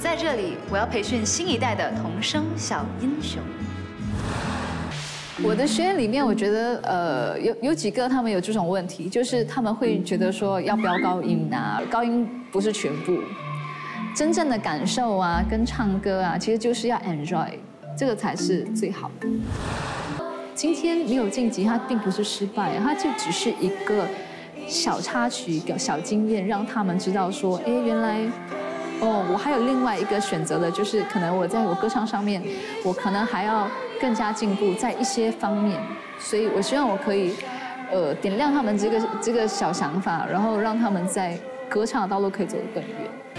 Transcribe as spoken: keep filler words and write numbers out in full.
在这里，我要培训新一代的童声小英雄。 我的学员里面，我觉得呃有有几个他们有这种问题，就是他们会觉得说要飙高音啊，高音不是全部，真正的感受啊跟唱歌啊，其实就是要 enjoy， 这个才是最好的。今天没有晋级，它并不是失败，它就只是一个小插曲、小经验，让他们知道说，哎，原来。哦，我还有另外一个选择的，就是可能我在我歌唱上面，我可能还要更加进步在一些方面，所以我希望我可以，呃，点亮他们这个这个小想法，然后让他们在歌唱的道路可以走得更远。